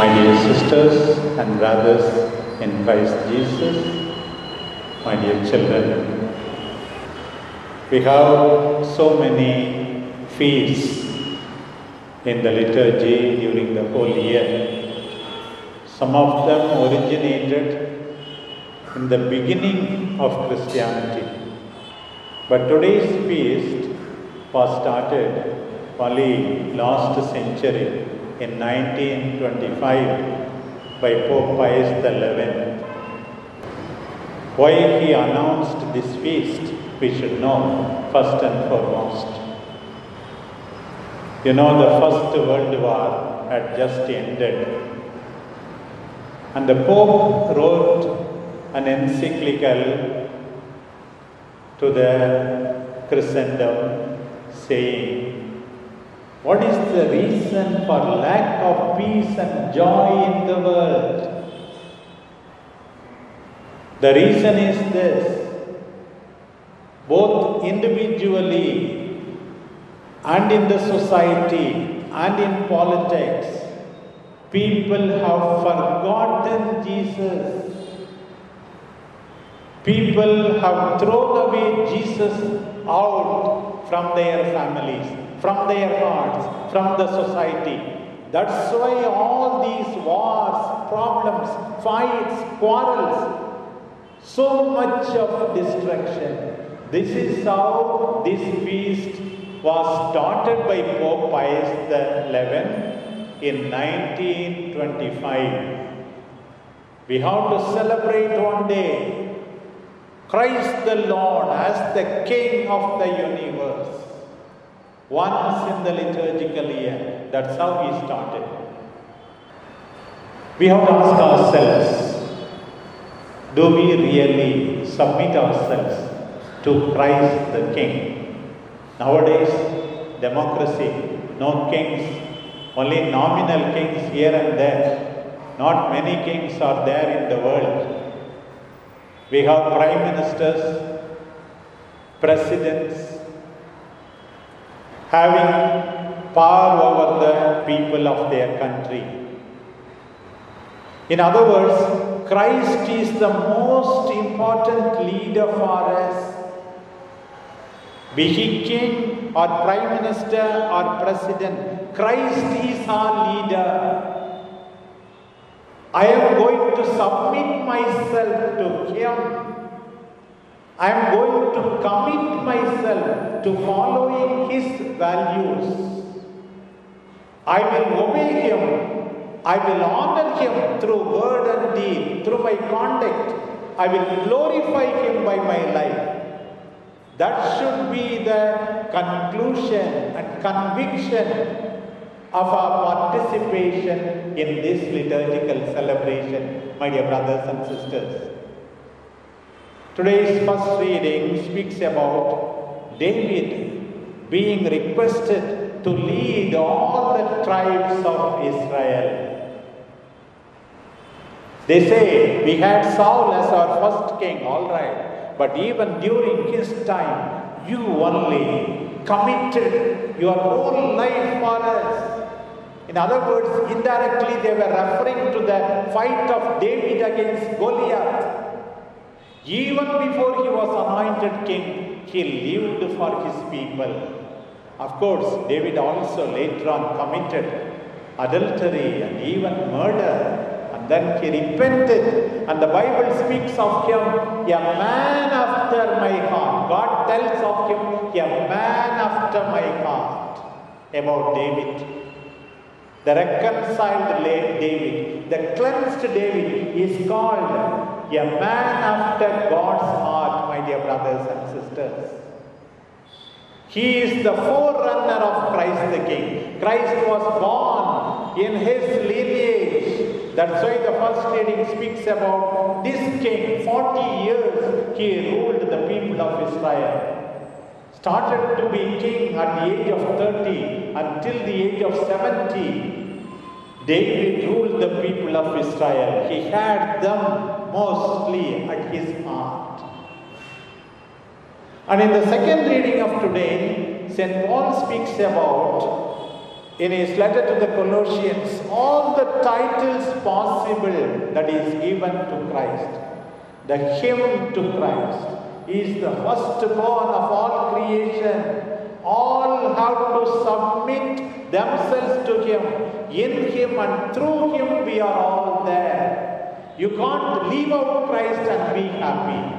My dear sisters and brothers in Christ Jesus, my dear children, we have so many feasts in the liturgy during the whole year. Some of them originated in the beginning of Christianity. But today's feast was started only last century in 1925 by Pope Pius XI. Why he announced this feast, we should know first and foremost. You know, the First World War had just ended, and the Pope wrote an encyclical to the Christendom saying, what is the reason for lack of peace and joy in the world? The reason is this: both individually and in the society and in politics, people have forgotten Jesus. People have thrown away Jesus out from their families, from their hearts, from the society. That's why all these wars, problems, fights, quarrels, so much of destruction. This is how this feast was started by Pope Pius XI in 1925. We have to celebrate one day Christ the Lord as the King of the universe. Once in the liturgical year. That's how he started. We have to ask ourselves, do we really submit ourselves to Christ the King? Nowadays, democracy, no kings, only nominal kings here and there. Not many kings are there in the world. We have prime ministers, presidents, having power over the people of their country. In other words, Christ is the most important leader for us. Be he king or prime minister or president, Christ is our leader. I am going to submit myself to him. I am going to commit myself to following his values. I will obey him. I will honor him through word and deed, through my conduct. I will glorify him by my life. That should be the conclusion and conviction of our participation in this liturgical celebration, my dear brothers and sisters. Today's first reading speaks about David being requested to lead all the tribes of Israel. They say, we had Saul as our first king, all right, but even during his time, you only committed your whole life for us. In other words, indirectly they were referring to the fight of David against Goliath. Even before he was anointed king, he lived for his people. Of course, David also later on committed adultery and even murder. And then he repented. And the Bible speaks of him, a man after my heart. God tells of him, a man after my heart, about David. The reconciled David, the cleansed David is called a man after God's heart, my dear brothers and sisters. He is the forerunner of Christ the King. Christ was born in his lineage. That's why the first reading speaks about this king. 40 years he ruled the people of Israel. Started to be king at the age of 30 until the age of 70. David ruled the people of Israel. He had them mostly at his heart. And in the second reading of today, St. Paul speaks about in his letter to the Colossians, all the titles possible that is given to Christ. The hymn to Christ. He is the firstborn of all creation. All have to submit themselves to Him. In Him and through Him we are all there. You can't leave out Christ and be happy.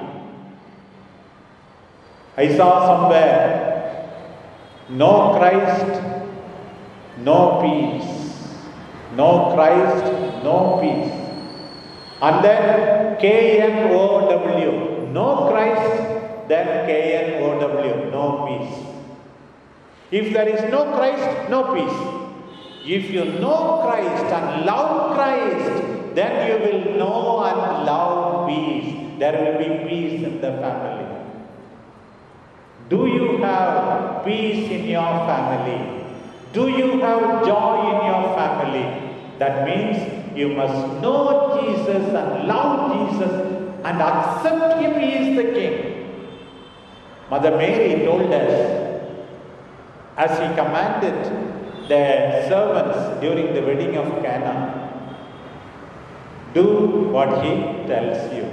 I saw somewhere, no Christ, no peace. No Christ, no peace. And then K-N-O-W. No Christ, then K-N-O-W. No peace. If there is no Christ, no peace. If you know Christ and love Christ, then you will know and love peace. There will be peace in the family. Do you have peace in your family? Do you have joy in your family? That means you must know Jesus and love Jesus and accept Him. He is the King. Mother Mary told us, as He commanded the servants during the wedding of Cana, do what He tells you.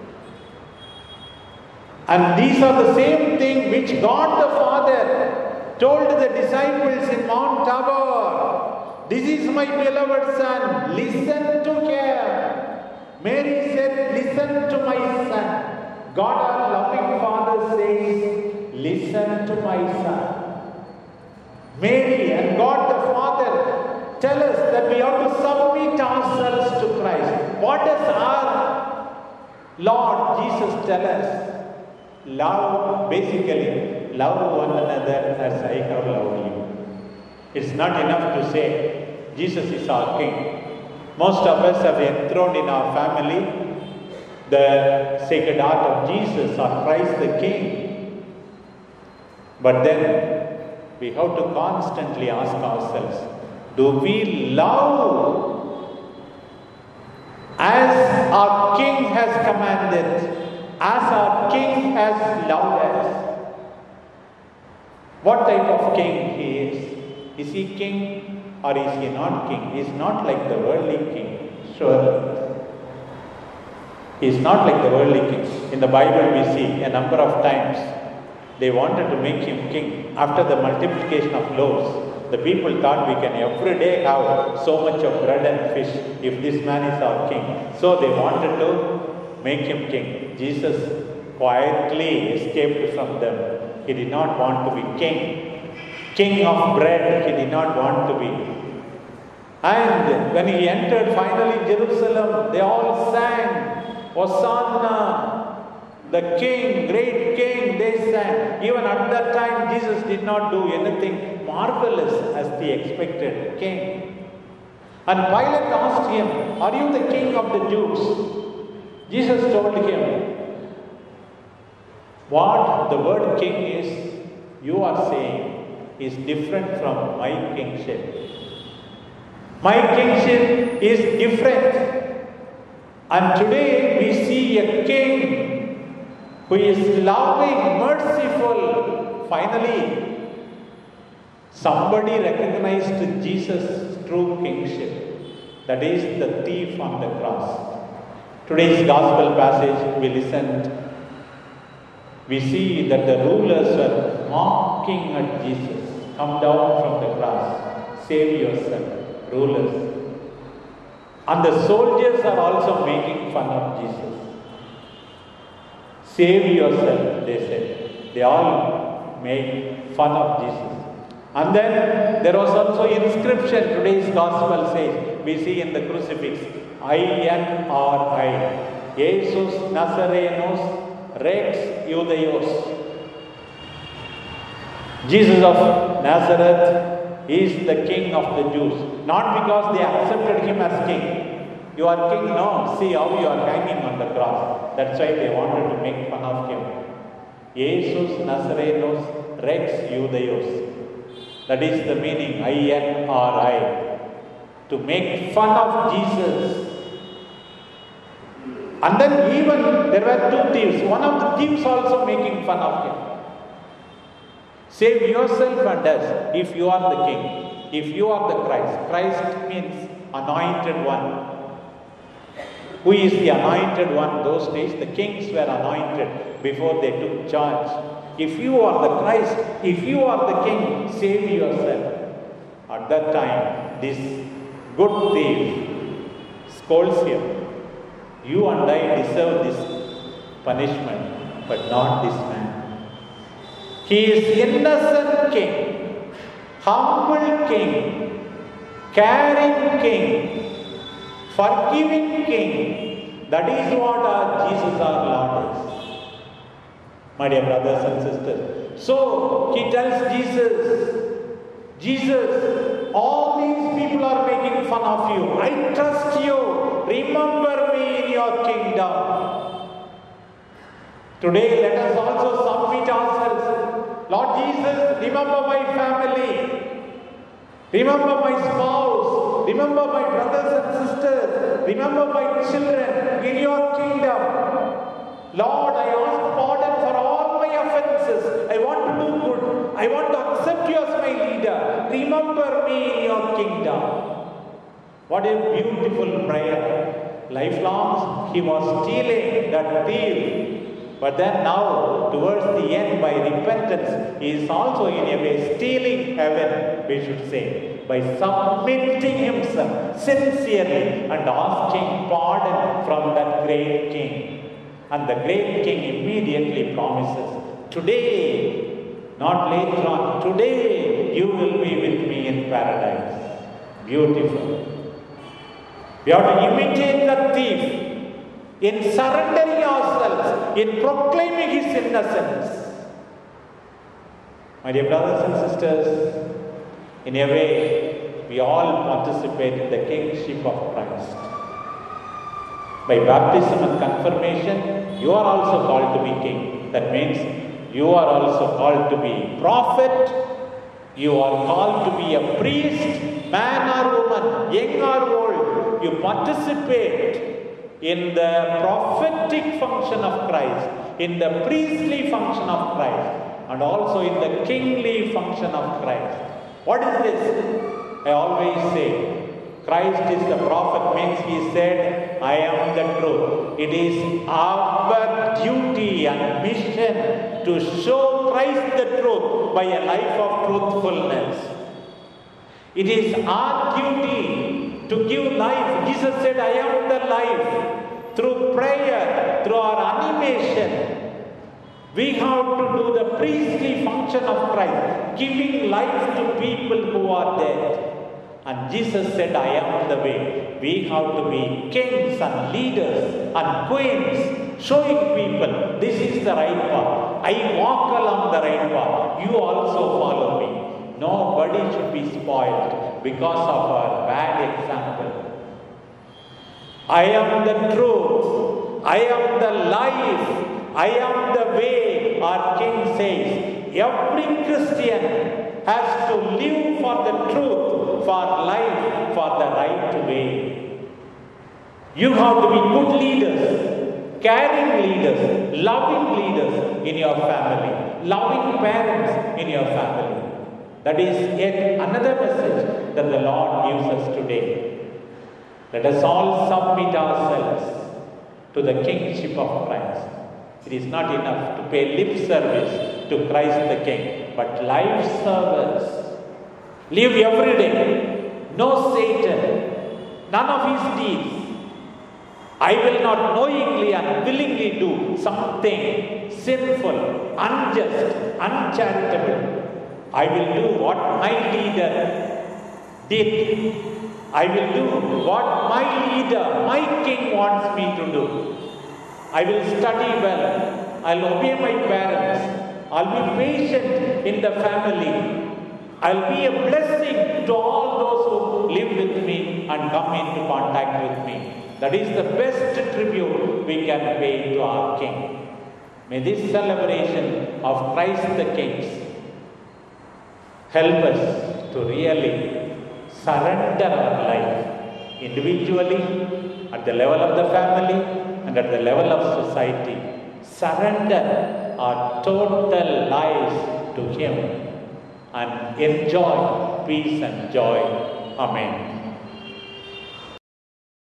And these are the same thing which God the Father told the disciples in Mount Tabor. This is my beloved Son, listen to Him. Mary said, listen to my Son. God our loving Father says, listen to my Son. Mary and God the Father tell us that we have to submit ourselves to Christ. What does our Lord Jesus tell us? Love, basically, love one another as I have loved you. It's not enough to say, Jesus is our King. Most of us have enthroned in our family the Sacred Heart of Jesus or Christ the King. But then we have to constantly ask ourselves, do we love as our King has commanded? As our King has loved us? What type of King He is? Is He King or is He not King? He is not like the worldly king, surely. He is not like the worldly king. In the Bible we see a number of times they wanted to make Him king. After the multiplication of loaves, the people thought we can every day have so much of bread and fish if this man is our king. So they wanted to make Him king. Jesus quietly escaped from them. He did not want to be king. King of bread, He did not want to be. And when He entered finally Jerusalem, they all sang, Hosanna, the King, great King, they sang. Even at that time, Jesus did not do anything marvelous as the expected king. And Pilate asked Him, are you the King of the Jews? Jesus told him, what the word king is, you are saying, is different from my kingship. My kingship is different. And today we see a king who is loving, merciful. Finally, somebody recognized Jesus' true kingship. That is the thief on the cross. Today's gospel passage we listened, we see that the rulers were mocking at Jesus. Come down from the cross, save yourself, rulers. And the soldiers are also making fun of Jesus. Save yourself, they said. They all made fun of Jesus. And then there was also inscription, today's gospel says, we see in the crucifix, I-N-R-I, Jesus Nazarenos Rex Judeos. Jesus of Nazareth is the King of the Jews. Not because they accepted Him as King. You are King? No. See how you are hanging on the cross. That's why they wanted to make fun of Him. Jesus Nazarenos Rex Judeos. That is the meaning, I-N-R-I. To make fun of Jesus. And then even there were two thieves. One of the thieves also making fun of Him. Save yourself and us if you are the king. If you are the Christ, Christ means anointed one. Who is the anointed one? Those days the kings were anointed before they took charge. If you are the Christ, if you are the king, save yourself. At that time, this good thief scolds him. You and I deserve this punishment, but not this man. He is innocent king, humble king, caring king, forgiving king. That is what our Jesus our Lord is. My dear brothers and sisters. So he tells Jesus, all these people are making fun of you. I trust you. Remember me in your kingdom. Today let us also submit ourselves. Lord Jesus, remember my family. Remember my spouse. Remember my brothers and sisters. Remember my children in your kingdom. Lord, I ask pardon for all my offenses. I want to do good. I want to accept you as my leader. Remember me in your kingdom. What a beautiful prayer. Lifelong he was stealing, that thief. But then now, towards the end, by repentance, he is also in a way stealing heaven, we should say, by submitting himself sincerely and asking pardon from that great king. And the great king immediately promises, today, not later on, today you will be with me in paradise. Beautiful. We have to imitate the thief in surrendering ourselves, in proclaiming his innocence. My dear brothers and sisters, in a way, we all participate in the kingship of Christ. By baptism and confirmation, you are also called to be king. That means you are also called to be prophet. You are called to be a priest, man or woman, young or old. You participate in the prophetic function of Christ, in the priestly function of Christ, and also in the kingly function of Christ. What is this? I always say, Christ is the prophet, means he said, I am the truth. It is our duty and mission to show Christ the truth by a life of truthfulness. It is our duty to give life. Jesus said, I am the life. Through prayer, through our animation, we have to do the priestly function of Christ, giving life to people who are dead. And Jesus said, I am the way. We have to be kings and leaders and queens, showing people this is the right path. I walk along the right path. You also follow me. Nobody should be spoiled because of our bad example. I am the truth. I am the life. I am the way, our King says. Every Christian has to live for the truth, for life, for the right way. You have to be good leaders, caring leaders, loving leaders in your family, loving parents in your family. That is yet another message that the Lord gives us today. Let us all submit ourselves to the kingship of Christ. It is not enough to pay lip service to Christ the King, but life service. Live every day. No Satan, none of his deeds. I will not knowingly and willingly do something sinful, unjust, uncharitable. I will do what my leader did. I will do what my leader, my king wants me to do. I will study well. I'll obey my parents. I'll be patient in the family. I'll be a blessing to all those who live with me and come into contact with me. That is the best tribute we can pay to our King. May this celebration of Christ the King help us to really surrender our life individually, at the level of the family, and at the level of society. Surrender our total lives to Him and enjoy peace and joy. Amen.